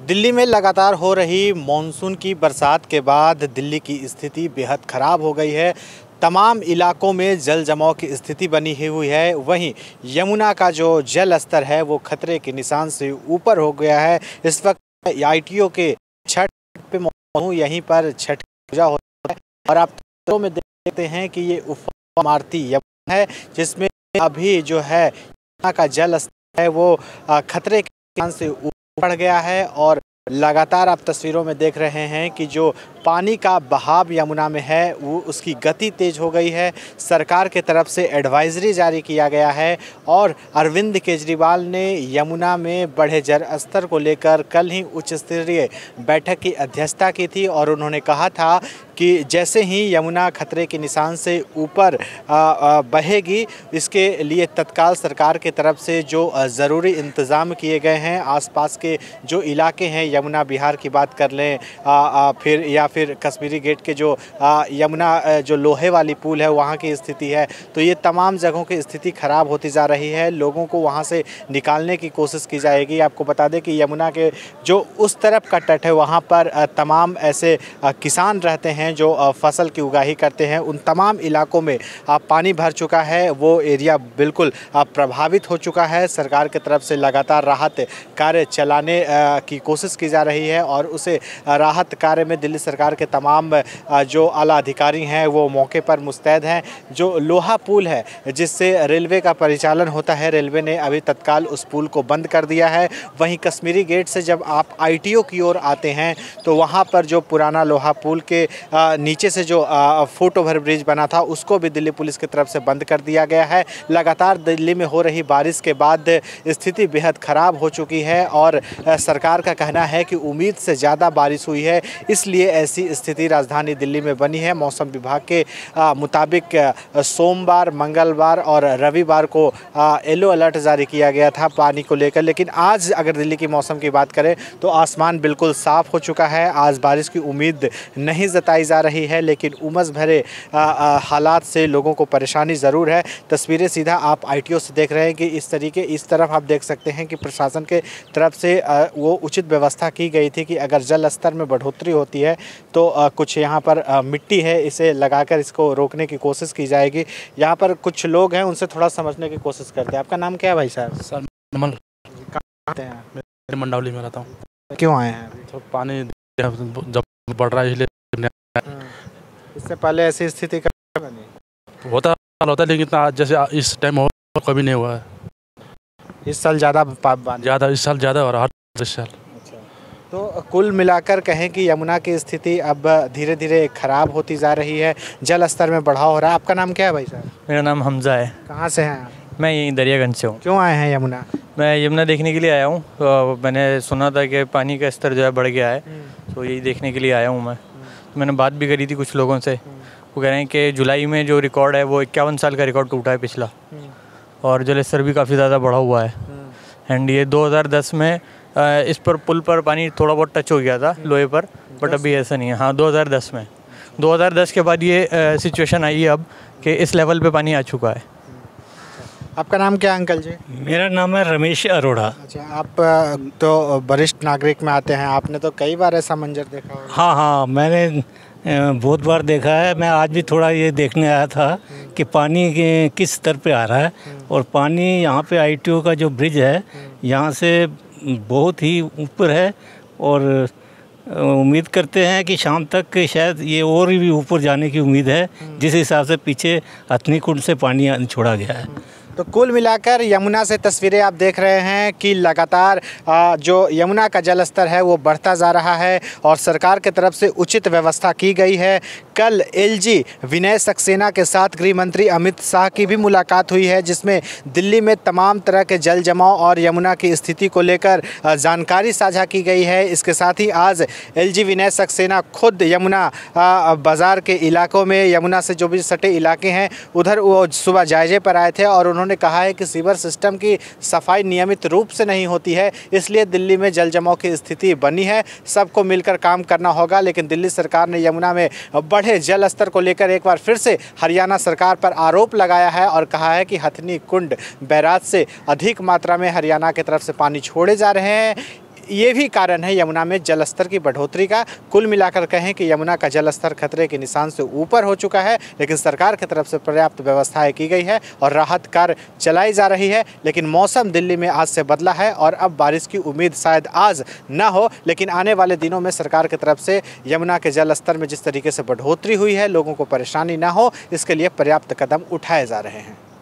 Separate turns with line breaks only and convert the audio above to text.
दिल्ली में लगातार हो रही मॉनसून की बरसात के बाद दिल्ली की स्थिति बेहद ख़राब हो गई है। तमाम इलाकों में जल जमाव की स्थिति बनी हुई है। वहीं यमुना का जो जल स्तर है वो खतरे के निशान से ऊपर हो गया है। इस वक्त आईटीओ के छठ पे मौजूद हूँ, यहीं पर छठ पूजा होता है और आप तस्वीरों में देखते हैं कि ये उफान मारती यमुना है, जिसमें अभी जो है यमुना का जल स्तर है वो खतरे के निशान से ऊपर बढ़ गया है। और लगातार आप तस्वीरों में देख रहे हैं कि जो पानी का बहाव यमुना में है वो उसकी गति तेज हो गई है। सरकार के तरफ से एडवाइजरी जारी किया गया है और अरविंद केजरीवाल ने यमुना में बढ़े जल स्तर को लेकर कल ही उच्च स्तरीय बैठक की अध्यक्षता की थी और उन्होंने कहा था कि जैसे ही यमुना खतरे के निशान से ऊपर बहेगी, इसके लिए तत्काल सरकार के तरफ से जो ज़रूरी इंतज़ाम किए गए हैं। आसपास के जो इलाके हैं, यमुना बिहार की बात कर लें फिर कश्मीरी गेट के जो यमुना जो लोहे वाली पुल है वहाँ की स्थिति है, तो ये तमाम जगहों की स्थिति ख़राब होती जा रही है। लोगों को वहाँ से निकालने की कोशिश की जाएगी। आपको बता दें कि यमुना के जो उस तरफ का तट है वहाँ पर तमाम ऐसे किसान रहते हैं जो फसल की उगाही करते हैं। उन तमाम इलाकों में पानी भर चुका है, वो एरिया बिल्कुल प्रभावित हो चुका है। सरकार की तरफ से लगातार राहत कार्य चलाने की कोशिश की जा रही है और उसे राहत कार्य में दिल्ली सरकार के तमाम जो आला अधिकारी हैं वो मौके पर मुस्तैद हैं। जो लोहा पुल है जिससे रेलवे का परिचालन होता है, रेलवे ने अभी तत्काल उस पुल को बंद कर दिया है। वहीं कश्मीरी गेट से जब आप आईटीओ की ओर आते हैं तो वहाँ पर जो पुराना लोहा पुल के नीचे से जो फुट ओवर ब्रिज बना था उसको भी दिल्ली पुलिस की तरफ से बंद कर दिया गया है। लगातार दिल्ली में हो रही बारिश के बाद स्थिति बेहद ख़राब हो चुकी है और सरकार का कहना है कि उम्मीद से ज़्यादा बारिश हुई है, इसलिए ऐसी स्थिति राजधानी दिल्ली में बनी है। मौसम विभाग के मुताबिक सोमवार, मंगलवार और रविवार को येलो अलर्ट जारी किया गया था पानी को लेकर, लेकिन आज अगर दिल्ली की मौसम की बात करें तो आसमान बिल्कुल साफ़ हो चुका है। आज बारिश की उम्मीद नहीं जताई जा रही है, लेकिन उमस भरे हालात से लोगों को परेशानी ज़रूर है। तस्वीरें सीधा आप आईटीओ से देख रहे हैं कि इस तरफ आप देख सकते हैं कि प्रशासन के तरफ से वो उचित व्यवस्था की गई थी कि अगर जल स्तर में बढ़ोतरी होती है तो कुछ यहाँ पर मिट्टी है, इसे लगाकर इसको रोकने की कोशिश की जाएगी। यहाँ पर कुछ लोग हैं, उनसे थोड़ा समझने की कोशिश करते हैं। आपका नाम क्या है भाई साहब?
सर नमल।
कहाँ आते हैं?
मैं मंडावली में रहता हूँ।
क्यों आए हैं?
तो पानी जब बढ़ रहा है इसलिए।
इससे पहले ऐसी स्थिति कभी नहीं
होता है, लेकिन जैसे इस टाइम हो कभी नहीं हुआ है।
इस साल ज़्यादा
इस साल ज़्यादा हो रहा है इस साल।
तो कुल मिलाकर कहें कि यमुना की स्थिति अब धीरे धीरे ख़राब होती जा रही है, जल स्तर में बढ़ाव हो रहा है। आपका नाम क्या है भाई साहब?
मेरा नाम हमजा है।
कहाँ से हैं आप?
मैं यहीं दरियागंज से हूँ।
क्यों आए हैं यमुना?
मैं यमुना देखने के लिए आया हूँ। तो मैंने सुना था कि पानी का स्तर जो है बढ़ गया है, तो यही देखने के लिए आया हूँ मैं। तो मैंने बात भी करी थी कुछ लोगों से, वो कह रहे हैं कि जुलाई में जो रिकॉर्ड है वो 51 साल का रिकॉर्ड टूटा है पिछला, और जल स्तर भी काफ़ी ज़्यादा बढ़ा हुआ है। एंड ये 2010 में इस पर पुल पर पानी थोड़ा बहुत टच हो गया था लोहे पर, बट अभी ऐसा नहीं है। हाँ, 2010 में 2010 के बाद ये सिचुएशन आई है अब कि इस लेवल पे पानी आ चुका है।
आपका नाम क्या है अंकल जी?
मेरा नाम है रमेश अरोड़ा।
अच्छा, आप तो वरिष्ठ नागरिक में आते हैं, आपने तो कई बार ऐसा मंजर देखा होगा।
हाँ, मैंने बहुत बार देखा है। मैं आज भी थोड़ा ये देखने आया था कि पानी किस स्तर पे आ रहा है, और पानी यहाँ पे आईटीओ का जो ब्रिज है यहाँ से बहुत ही ऊपर है, और उम्मीद करते हैं कि शाम तक शायद ये और भी ऊपर जाने की उम्मीद है, जिस हिसाब से पीछे हथनी कुंड से पानी छोड़ा गया है।
तो कुल मिलाकर यमुना से तस्वीरें आप देख रहे हैं कि लगातार जो यमुना का जल स्तर है वो बढ़ता जा रहा है और सरकार की तरफ से उचित व्यवस्था की गई है। कल एलजी विनय सक्सेना के साथ गृह मंत्री अमित शाह की भी मुलाकात हुई है, जिसमें दिल्ली में तमाम तरह के जल जमाव और यमुना की स्थिति को लेकर जानकारी साझा की गई है। इसके साथ ही आज एलजी विनय सक्सेना खुद यमुना बाज़ार के इलाकों में, यमुना से जो भी सटे इलाके हैं उधर वो सुबह जायजे पर आए थे और उन्होंने कहा है कि सीवर सिस्टम की सफाई नियमित रूप से नहीं होती है, इसलिए दिल्ली में जल जमाव की स्थिति बनी है। सबको मिलकर काम करना होगा, लेकिन दिल्ली सरकार ने यमुना में बढ़े जल स्तर को लेकर एक बार फिर से हरियाणा सरकार पर आरोप लगाया है और कहा है कि हथनी कुंड बैराज से अधिक मात्रा में हरियाणा की तरफ से पानी छोड़े जा रहे हैं। ये भी कारण है यमुना में जलस्तर की बढ़ोतरी का। कुल मिलाकर कहें कि यमुना का जलस्तर खतरे के निशान से ऊपर हो चुका है, लेकिन सरकार की तरफ से पर्याप्त व्यवस्थाएं की गई है और राहत कार्य चलाई जा रही है। लेकिन मौसम दिल्ली में आज से बदला है और अब बारिश की उम्मीद शायद आज न हो, लेकिन आने वाले दिनों में सरकार की तरफ से यमुना के जलस्तर में जिस तरीके से बढ़ोतरी हुई है, लोगों को परेशानी ना हो, इसके लिए पर्याप्त कदम उठाए जा रहे हैं।